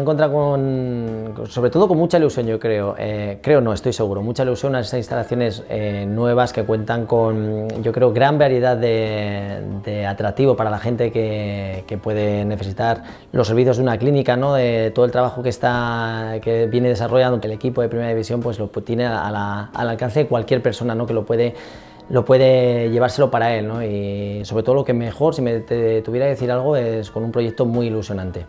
encontrado sobre todo con mucha ilusión, yo creo. No, estoy seguro, mucha ilusión a estas instalaciones nuevas que cuentan con, yo creo, gran variedad de atractivo para la gente que puede necesitar los servicios de una clínica, ¿no? De todo el trabajo que viene desarrollando el equipo de Primera División, pues lo tiene al alcance de cualquier persona, ¿no? Que lo puede llevárselo para él, ¿no? Y sobre todo lo que mejor, si me tuviera que decir algo, es con un proyecto muy ilusionante.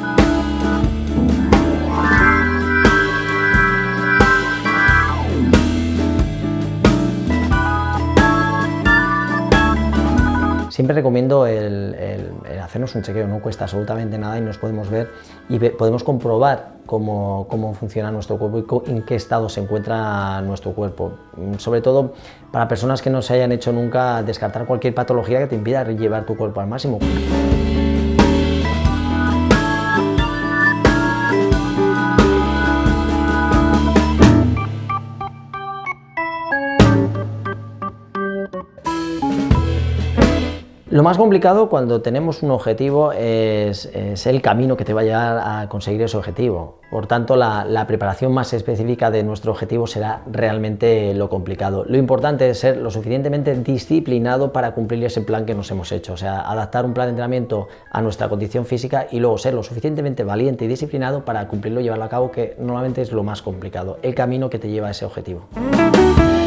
Siempre recomiendo el hacernos un chequeo, no cuesta absolutamente nada y nos podemos ver y podemos comprobar cómo funciona nuestro cuerpo y en qué estado se encuentra nuestro cuerpo. Sobre todo para personas que no se hayan hecho nunca, descartar cualquier patología que te impida llevar tu cuerpo al máximo. Lo más complicado cuando tenemos un objetivo es el camino que te va a llevar a conseguir ese objetivo. Por tanto, la preparación más específica de nuestro objetivo será realmente lo complicado. Lo importante es ser lo suficientemente disciplinado para cumplir ese plan que nos hemos hecho. O sea, adaptar un plan de entrenamiento a nuestra condición física y luego ser lo suficientemente valiente y disciplinado para cumplirlo y llevarlo a cabo, que normalmente es lo más complicado, el camino que te lleva a ese objetivo.